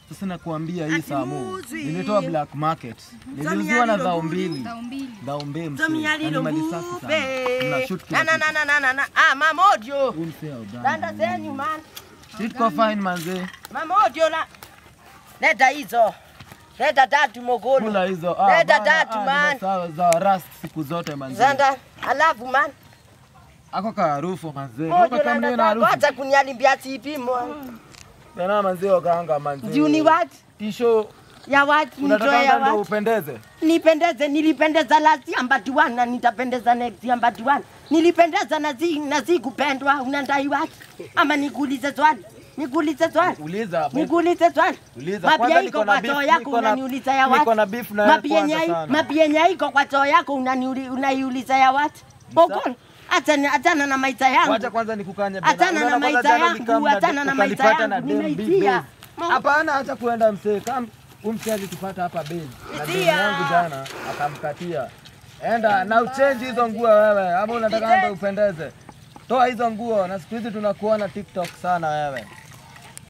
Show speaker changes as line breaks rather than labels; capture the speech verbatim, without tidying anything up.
Sasa nakuambia hii Samu. Nilitoa black market. Niliuziwa na dhao mbili. Dhao mbili mse. Ni mali safi sana. Na shoot
na na na na na na. Ah, Mamodio. Danda zenyu man.
Shit ko fine manze.
Mamodio la. Leta hizo. Leta tatu mogolo.
Kula hizo. Ah,
leta tatu man.
Sawa za rust siku zote manze.
Zanda, alafu man.
Ako ka harufu manze. Ngoja kama na harufu.
Acha kunialimbia tipi mo.
Bena manze okaanga manze.
Juni what?
Tisho
ya what?
Unataka ya what? Upendeze.
Nipendeze, nilipendeza last year but one na nitapendeza next year but one. Nilipendeza na zi na zi kupendwa unadai what? Ama nikuulize swali. Nikuulize swali.
Uliza.
Nikuulize swali.
Uliza kwanza niko na beef
yako unaniuliza ya what?
Niko na beef na yako
kwanza. Mapienya iko kwa choo yako unaniuliza ya what? Bokon. Atana atana na maisha yangu.
Wacha kwanza nikukanya Bena.
Atana na maisha yangu, atana na maisha yangu. Nimeitia.
Hapana, acha kuenda msee. Kama umsiaje tupata hapa base. Na deni yangu jana akamkatia. Enda na uchange hizo nguo wewe. Ama unataka anda upendeze. Toa hizo nguo na siku hizi tunakuona TikTok sana wewe.